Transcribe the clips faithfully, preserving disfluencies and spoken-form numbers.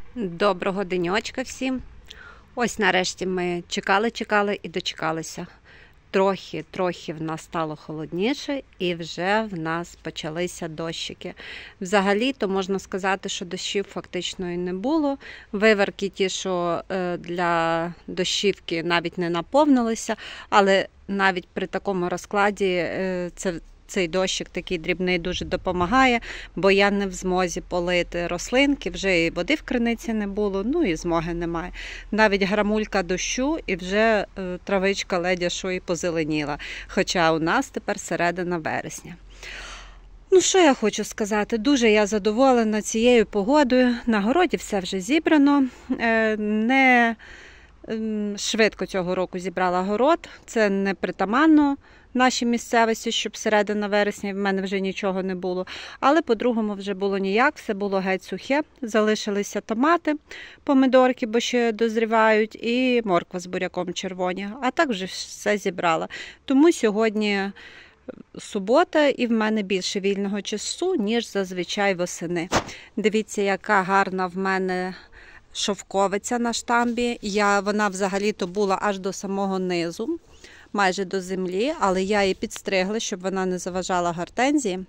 Доброго денечка всім. Ось нарешті ми чекали-чекали і дочекалися. Трохи-трохи в нас стало холодніше і вже в нас почалися дощики. Взагалі-то можна сказати, що дощів фактично і не було. Виварки ті, що для дощівки навіть не наповнилися, але навіть при такому розкладі це Цей дощик такий дрібний дуже допомагає, бо я не в змозі полити рослинки, вже і води в криниці не було, ну і змоги немає. Навіть грамулька дощу і вже травичка ледя що і позеленіла, хоча у нас тепер середина вересня. Ну, що я хочу сказати, дуже я задоволена цією погодою, на городі все вже зібрано, не швидко цього року зібрала город, це не притаманно нашій місцевості, щоб середина вересня в мене вже нічого не було. Але по-другому вже було ніяк, все було геть сухе. Залишилися томати, помидорки, бо ще дозрівають, і морква з буряком червоні. А так вже все зібрала. Тому сьогодні субота і в мене більше вільного часу, ніж зазвичай восени. Дивіться, яка гарна в мене шовковиця на штамбі. Я, вона взагалі-то була аж до самого низу, майже до землі, але я її підстригла, щоб вона не заважала гортензії.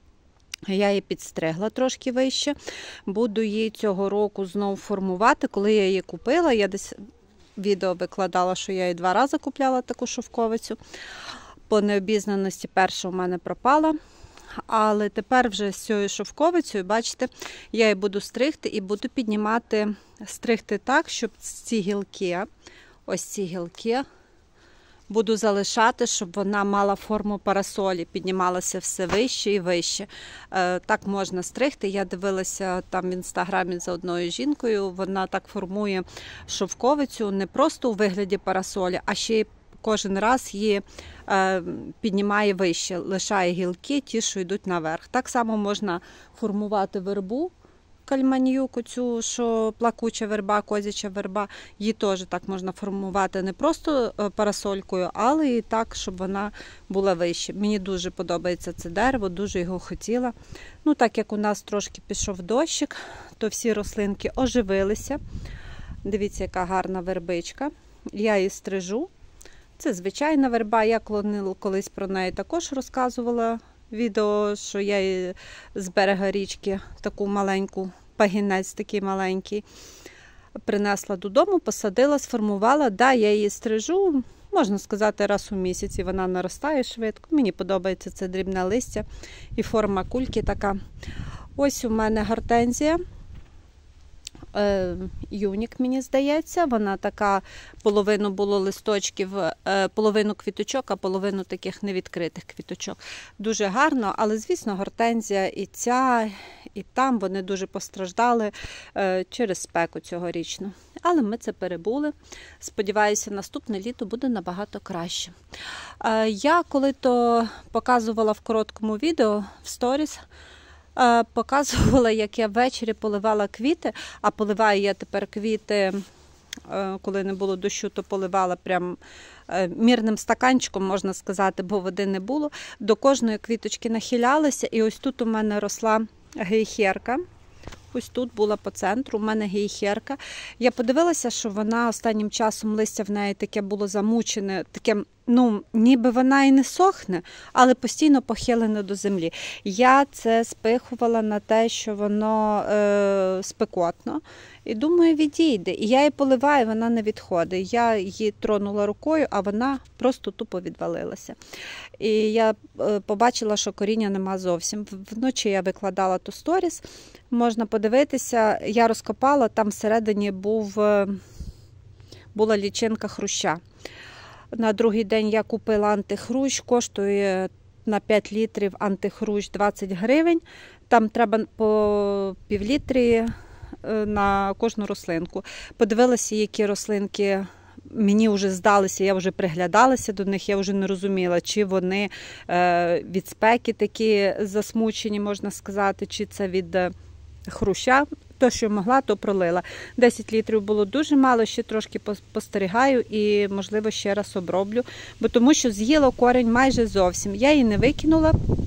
Я її підстригла трошки вище. Буду її цього року знову формувати. Коли я її купила, я десь відео викладала, що я її два рази купляла таку шовковицю. По необізнаності перша у мене пропала. Але тепер вже з цією шовковицею, бачите, я її буду стригти і буду піднімати, стригти так, щоб ці гілки, ось ці гілки, буду залишати, щоб вона мала форму парасолі, піднімалася все вище і вище. Так можна стригти. Я дивилася там в інстаграмі за одною жінкою, вона так формує шовковицю не просто у вигляді парасолі, а ще й кожен раз її піднімає вище, лишає гілки, ті, що йдуть наверх. Так само можна формувати вербу, кальманьюку, цю, що плакуча верба, козяча верба, її теж так можна формувати не просто парасолькою, але і так, щоб вона була вище. Мені дуже подобається це дерево, дуже його хотіла. Ну, так як у нас трошки пішов дощик, то всі рослинки оживилися. Дивіться, яка гарна вербичка. Я її стрижу. Це звичайна верба, я колись про неї також розказувала відео, що я її з берега річки, таку маленьку, пагінець такий маленький, принесла додому, посадила, сформувала. Да, я її стрижу, можна сказати, раз у місяць, і вона наростає швидко. Мені подобається це дрібне листя і форма кульки така. Ось у мене гортензія. Юнік, мені здається, вона така, половину було листочків, половину квіточок, а половину таких невідкритих квіточок. Дуже гарно, але, звісно, гортензія і ця, і там, вони дуже постраждали через спеку цьогорічну. Але ми це перебули. Сподіваюся, наступне літо буде набагато краще. Я коли-то показувала в короткому відео, в сторіс, показувала, як я ввечері поливала квіти, а поливаю я тепер квіти, коли не було дощу, то поливала прям мірним стаканчиком, можна сказати, бо води не було. До кожної квіточки нахилялися, і ось тут у мене росла гейхерка. Ось тут була по центру, у мене гейхерка. Я подивилася, що вона останнім часом, листя в неї таке було замучене, таке, ну, ніби вона і не сохне, але постійно похилене до землі. Я це спихувала на те, що воно е, спекотно. І думаю, відійде. І я її поливаю, вона не відходить. Я її тронула рукою, а вона просто тупо відвалилася. І я е, побачила, що коріння нема зовсім. Вночі я викладала ту сторіс, можна подивитися. Я розкопала, там всередині був, е, була лічинка хруща. На другий день я купила антихрущ, коштує на п'ять літрів антихрущ двадцять гривень. Там треба по півлітрі на кожну рослинку. Подивилася, які рослинки мені вже здалися, я вже приглядалася до них, я вже не розуміла, чи вони від спеки такі засмучені, можна сказати, чи це від хруща. То, що могла, то пролила. десять літрів було дуже мало, ще трошки постерігаю і, можливо, ще раз оброблю, бо тому що з'їла корінь майже зовсім. Я її не викинула,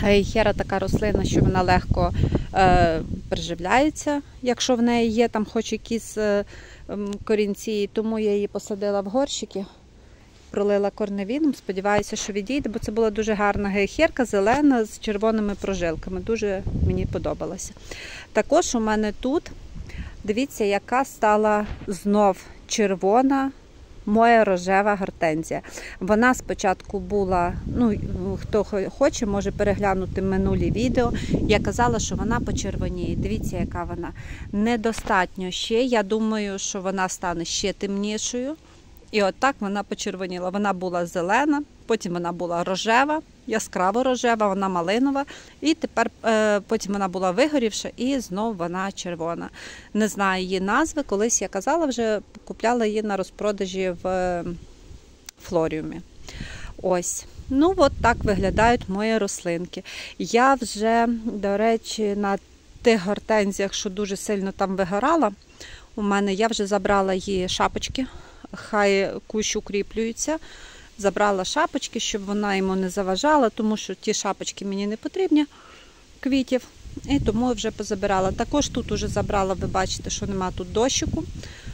Гейхера така рослина, що вона легко е, приживляється, якщо в неї є там хоч якісь е, корінці, тому я її посадила в горщики, пролила корневіном, сподіваюся, що відійде, бо це була дуже гарна гейхерка, зелена, з червоними прожилками, дуже мені подобалося. Також у мене тут, дивіться, яка стала знов червона моя рожева гортензія. Вона спочатку була, ну, хто хоче, може переглянути минулі відео. Я казала, що вона почервоніє. Дивіться, яка вона. Недостатньо ще. Я думаю, що вона стане ще темнішою. І отак вона почервоніла. Вона була зелена, потім вона була рожева, яскраво рожева, вона малинова. І тепер е, потім вона була вигорівша і знов вона червона. Не знаю її назви, колись я казала, вже купляла її на розпродажі в флоріумі. Ось. Ну, от так виглядають мої рослинки. Я вже, до речі, на тих гортензіях, що дуже сильно там вигорала, у мене я вже забрала її шапочки. Хай кущ укріплюється. Забрала шапочки, щоб вона йому не заважала, тому що ті шапочки мені не потрібні, квітів, і тому вже позабирала. Також тут вже забрала, ви бачите, що нема тут дощику.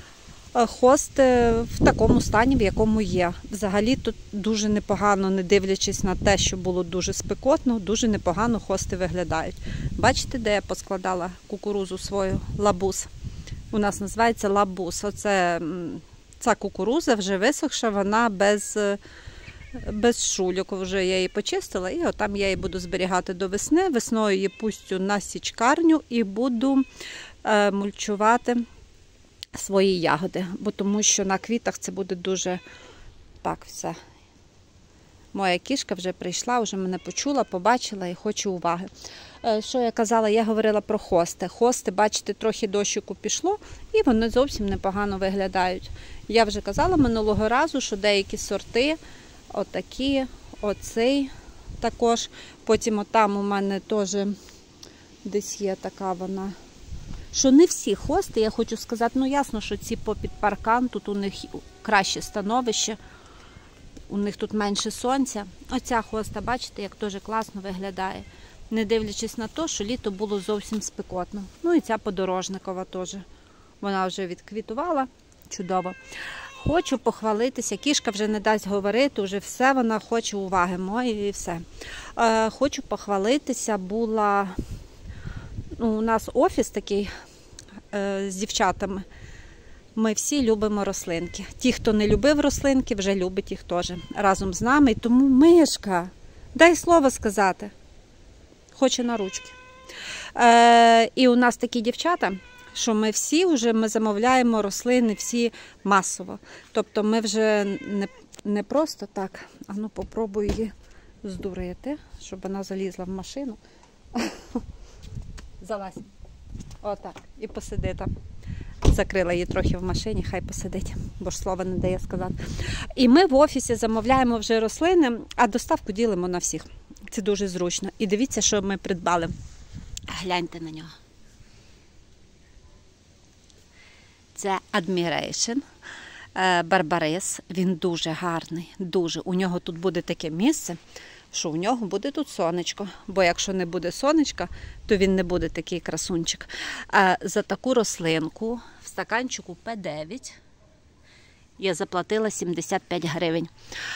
Хост в такому стані, в якому є. Взагалі тут дуже непогано, не дивлячись на те, що було дуже спекотно, дуже непогано хости виглядають. Бачите, де я поскладала кукурузу свою, лабуз? У нас називається лабуз. Оце... Ця кукуруза вже висохша, вона без, без шульок. Вже я її почистила і отам я її буду зберігати до весни. Весною її пустю на січкарню і буду е, мульчувати свої ягоди. Бо тому що на квітах це буде дуже так все. Моя кішка вже прийшла, вже мене почула, побачила і хоче уваги. Що я казала? Я говорила про хости. Хости, бачите, трохи дощику пішло і вони зовсім непогано виглядають. Я вже казала минулого разу, що деякі сорти, отакі, оцей також. Потім отам у мене теж десь є така вона. Що не всі хости, я хочу сказати, ну ясно, що ці попід паркан, тут у них краще становище. У них тут менше сонця. Оця хоста, бачите, як теж класно виглядає. Не дивлячись на те, що літо було зовсім спекотно. Ну і ця подорожникова теж. Вона вже відквітувала. Чудово. Хочу похвалитися. Кішка вже не дасть говорити, вже все вона хоче уваги моєї і все. Е, хочу похвалитися. Була... Ну, у нас офіс такий е, з дівчатами. Ми всі любимо рослинки. Ті, хто не любив рослинки, вже любить їх теж разом з нами. Тому Мишка, дай слово сказати. Хоче на ручки. Е, і у нас такі дівчата, що ми всі вже ми замовляємо рослини всі масово. Тобто ми вже не, не просто так, а ну попробую її здурити, щоб вона залізла в машину. Залазь. Отак. І посиди там. Закрила її трохи в машині, хай посидить, бо ж слова не дає сказати. І ми в офісі замовляємо вже рослини, а доставку ділимо на всіх. Це дуже зручно. І дивіться, що ми придбали. Гляньте на нього. Це Admiration Барбарис. Він дуже гарний, дуже. У нього тут буде таке місце, що у нього буде тут сонечко. Бо якщо не буде сонечка, то він не буде такий красунчик. За таку рослинку в стаканчику пе дев'ять я заплатила сімдесят п'ять гривень.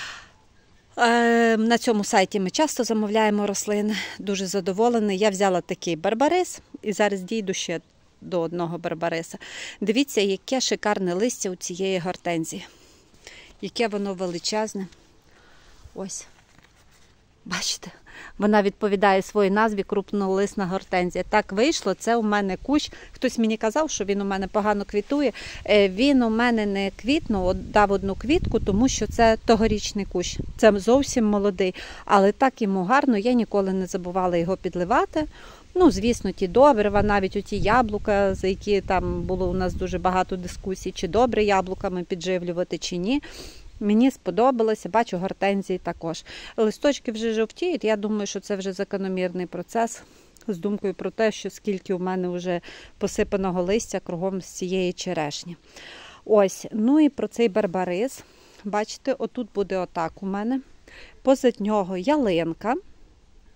На цьому сайті ми часто замовляємо рослини. Дуже задоволена. Я взяла такий барбарис і зараз дійду ще до одного барбариса. Дивіться, яке шикарне листя у цієї гортензії. Яке воно величезне. Ось. Бачите? Вона відповідає своїй назві крупнолисна гортензія. Так вийшло, це у мене кущ. Хтось мені казав, що він у мене погано квітує. Він у мене не квітнув, дав одну квітку, тому що це тогорічний кущ. Це зовсім молодий. Але так йому гарно, я ніколи не забувала його підливати. Ну, звісно, ті добрива, навіть оті яблука, за які там було у нас дуже багато дискусій, чи добре яблуками підживлювати, чи ні. Мені сподобалося, бачу гортензії також. Листочки вже жовтіють, я думаю, що це вже закономірний процес з думкою про те, що скільки у мене вже посипаного листя кругом з цієї черешні. Ось, ну і про цей барбарис. Бачите, отут буде отак у мене. Позад нього ялинка.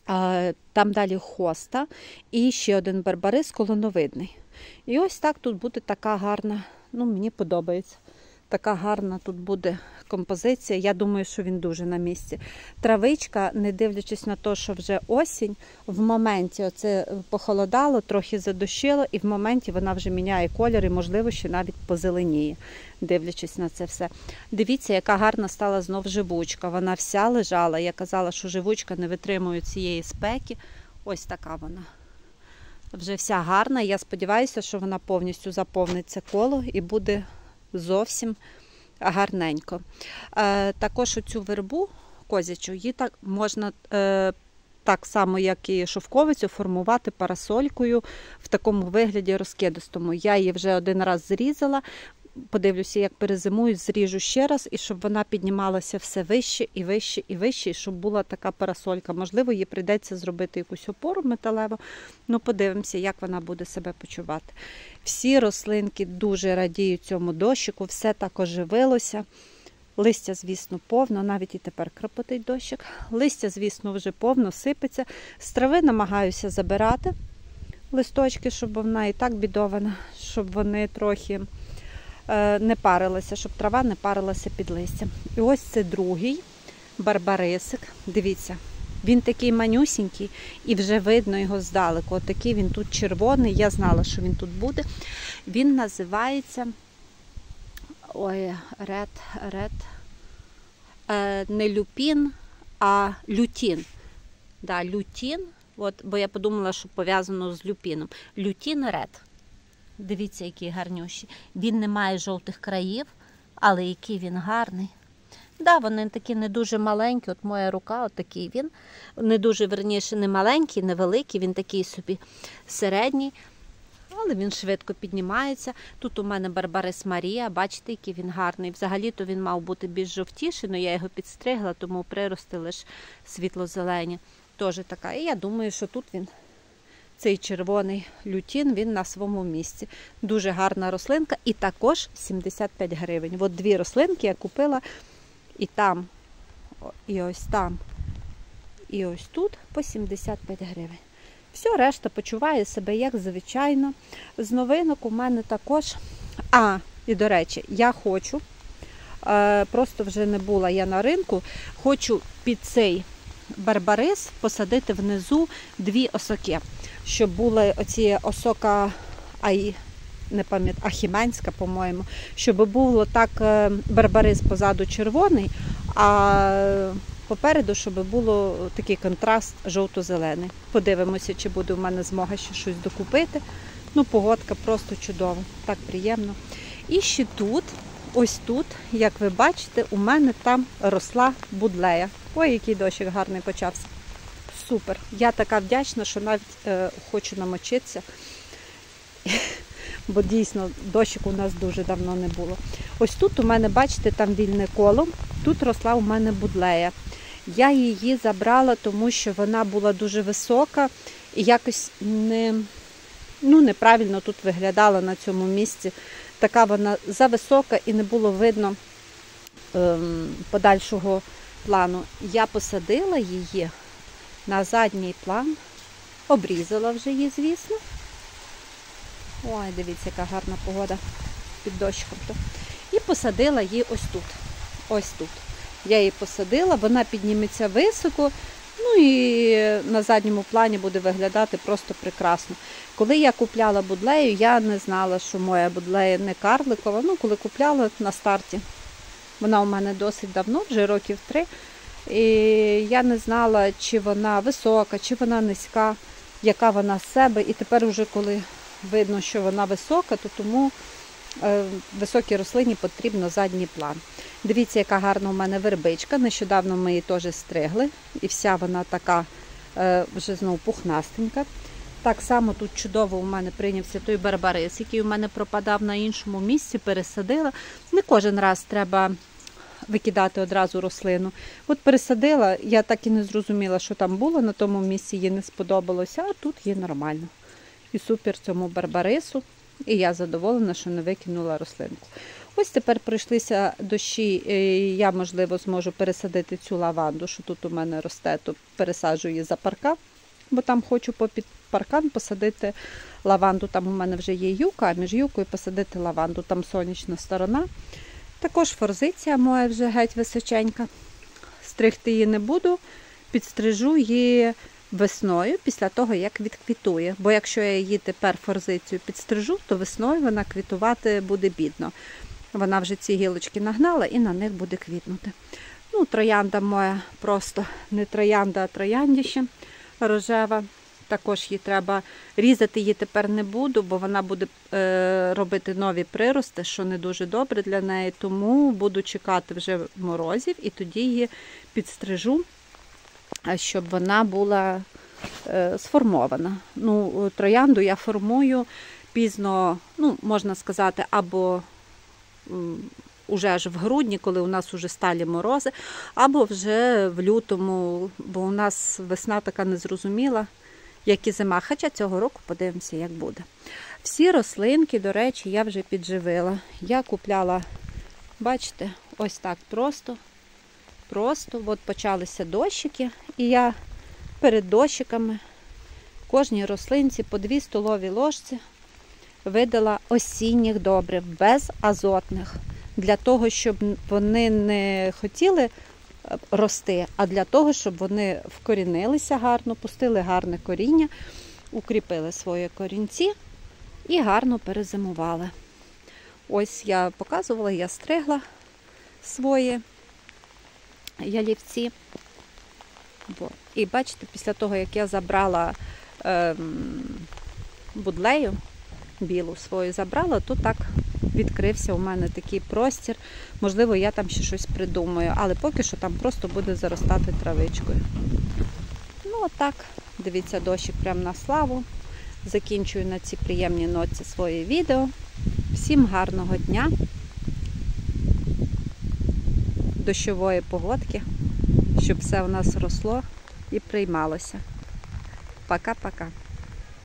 Там далі хоста і ще один барбарис колоновидний. І ось так тут буде така гарна, ну мені подобається, така гарна тут буде композиція. Я думаю, що він дуже на місці. Травичка, не дивлячись на те, що вже осінь, в моменті оце похолодало, трохи задощило, і в моменті вона вже міняє колір і, можливо, ще навіть позеленіє, дивлячись на це все. Дивіться, яка гарна стала знов живучка. Вона вся лежала. Я казала, що живучка не витримує цієї спеки. Ось така вона. Вже вся гарна. Я сподіваюся, що вона повністю заповнить це коло і буде зовсім гарненько. Е, також оцю вербу козячу, її так можна е, так само, як і шовковицю, формувати парасолькою в такому вигляді розкидистому. Я її вже один раз зрізала. Подивлюся, як перезимую, зріжу ще раз, і щоб вона піднімалася все вище і вище і вище, і щоб була така парасолька. Можливо, їй прийдеться зробити якусь опору металеву, ну подивимося, як вона буде себе почувати. Всі рослинки дуже радіють цьому дощику, все так оживилося. Листя, звісно, повно, навіть і тепер крапотить дощик. Листя, звісно, вже повно, сипеться. З трави намагаюся забирати листочки, щоб вона і так бідована, щоб вони трохи не парилася, щоб трава не парилася під листям. І ось це другий барбарисик. Дивіться, він такий манюсінький і вже видно його здалеку. Отакий він тут червоний, я знала, що він тут буде. Він називається ой, ред, ред, е, не люпін, а лютін. Да, лютін, от, бо я подумала, що пов'язано з люпіном. Лютін ред. Дивіться, який гарнющий. Він не має жовтих країв, але який він гарний. Да, вони такі не дуже маленькі, от моя рука, от такий він. Не дуже, верніше, не маленький, не великий, він такий собі середній, але він швидко піднімається. Тут у мене барбарис Марія, бачите, який він гарний. Взагалі-то він мав бути більш жовтіший, але я його підстригла, тому прирости лише світло-зелені. Теж така. І я думаю, що тут він, цей червоний лютін, він на своєму місці. Дуже гарна рослинка і також сімдесят п'ять гривень. От дві рослинки я купила і там, і ось там, і ось тут по сімдесят п'ять гривень. Все, решта почуває себе як звичайно. З новинок у мене також, а, і до речі, я хочу, е, просто вже не була я на ринку, хочу під цей барбарис посадити внизу дві осоки, щоб були оці осока, ай, не пам'ятаю, ахіменська, по-моєму, щоб було так барбарис позаду червоний, а попереду, щоб було такий контраст жовто-зелений. Подивимося, чи буде у мене змога ще щось докупити. Ну, погодка просто чудова, так приємно. І ще тут, ось тут, як ви бачите, у мене там росла будлея. Ой, який дощик гарний почався. Супер. Я така вдячна, що навіть е, хочу намочитися, бо дійсно дощику у нас дуже давно не було. Ось тут у мене, бачите, там вільне коло, тут росла у мене будлея. Я її забрала, тому що вона була дуже висока і якось не, ну, неправильно тут виглядала на цьому місці. Така вона зависока і не було видно ем, подальшого плану. Я посадила її на задній план, обрізала вже її, звісно. Ой, дивіться, яка гарна погода під дощиком. І посадила її ось тут. Ось тут. Я її посадила, вона підніметься високо, ну і на задньому плані буде виглядати просто прекрасно. Коли я купляла будлею, я не знала, що моя будлея не карликова. Ну, коли купляла на старті, вона у мене досить давно, вже років три. І я не знала, чи вона висока, чи вона низька, яка вона з себе. І тепер вже коли видно, що вона висока, то тому е, високій рослині потрібно задній план. Дивіться, яка гарна у мене вербичка. Нещодавно ми її теж стригли. І вся вона така е, вже знову пухнастенька. Так само тут чудово у мене прийнявся той барбарис, який у мене пропадав на іншому місці, пересадила. Не кожен раз треба викидати одразу рослину. От пересадила, я так і не зрозуміла, що там було, на тому місці їй не сподобалося, а тут є нормально. І супер цьому барбарису, і я задоволена, що не викинула рослинку. Ось тепер прийшлися дощі, я, можливо, зможу пересадити цю лаванду, що тут у мене росте, то пересаджую її за паркан, бо там хочу попід паркан посадити лаванду. Там у мене вже є юка, а між юкою посадити лаванду, там сонячна сторона. Також форзиція моя вже геть височенька. Стригти її не буду, підстрижу її весною, після того, як відквітує. Бо якщо я її тепер форзицію підстрижу, то весною вона квітувати буде бідно. Вона вже ці гілочки нагнала і на них буде квітнути. Ну, троянда моя просто не троянда, а трояндіще рожева. Також її треба різати, її тепер не буду, бо вона буде е, робити нові прирости, що не дуже добре для неї. Тому буду чекати вже морозів і тоді її підстрижу, щоб вона була е, сформована. Ну, троянду я формую пізно, ну, можна сказати, або уже ж в грудні, коли у нас вже сталі морози, або вже в лютому, бо у нас весна така незрозуміла, як і зима. Хоча цього року подивимося, як буде. Всі рослинки, до речі, я вже підживила. Я купляла, бачите, ось так просто, просто, от почалися дощики, і я перед дощиками кожній рослинці по дві столові ложці видала осінніх добрив, без азотних, для того, щоб вони не хотіли рости, а для того, щоб вони вкорінилися гарно, пустили гарне коріння, укріпили свої корінці і гарно перезимували. Ось я показувала, я стригла свої ялівці. І бачите, після того, як я забрала ем, будлею, білу свою забрала, то так відкрився у мене такий простір. Можливо, я там ще щось придумаю, але поки що там просто буде заростати травичкою. Ну, отак. Дивіться, дощик прямо на славу. Закінчую на цій приємній ноті своє відео. Всім гарного дня, дощової погодки, щоб все у нас росло і приймалося. Пока-пока.